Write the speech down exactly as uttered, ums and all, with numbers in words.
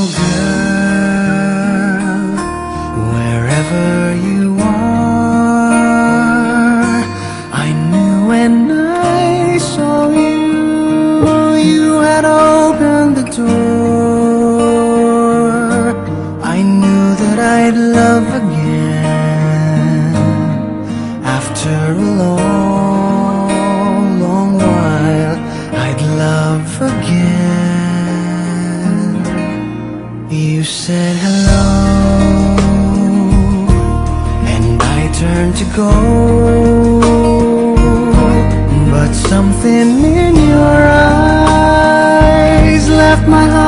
girl, wherever you are, I knew when I saw you, you had opened the door. I knew that I'd love again after a long, long while. I'd love again. You said hello, and I turned to go, but something in your eyes left my heart